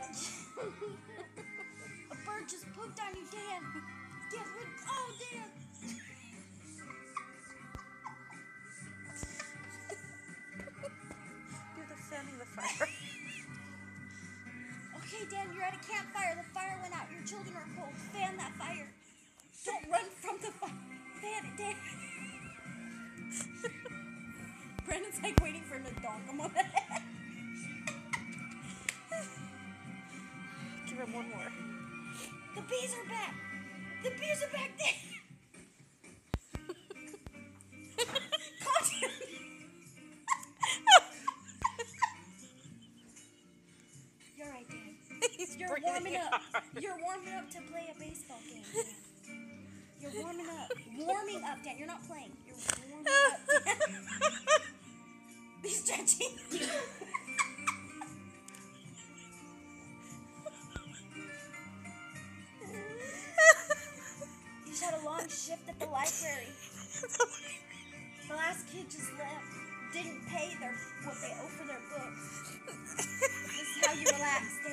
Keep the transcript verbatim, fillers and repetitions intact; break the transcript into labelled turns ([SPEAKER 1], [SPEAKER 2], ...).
[SPEAKER 1] A bird just pooped on you, Dan. Get rid. Oh, Dan.
[SPEAKER 2] Do the fanning the fire.
[SPEAKER 1] Okay, Dan, you're at a campfire. The fire went out. Your children are cold. Fan that fire. Don't run from the fire. Fan it, Dan. Brandon's like waiting for him to donk him on the head.
[SPEAKER 2] Give him one more.
[SPEAKER 1] The bees are back. The bees are back there. Caught him. You're right, Dan.
[SPEAKER 2] He's
[SPEAKER 1] You're
[SPEAKER 2] breathing
[SPEAKER 1] warming up.
[SPEAKER 2] hard.
[SPEAKER 1] You're warming up to play a baseball game, Dan. You're warming up. Warming up, Dan. You're not playing. You're warming up, Dan. Be stretching. You just had a long shift at the library. The last kid just left. Didn't pay their what they owe for their books. This is how you relax, Dan.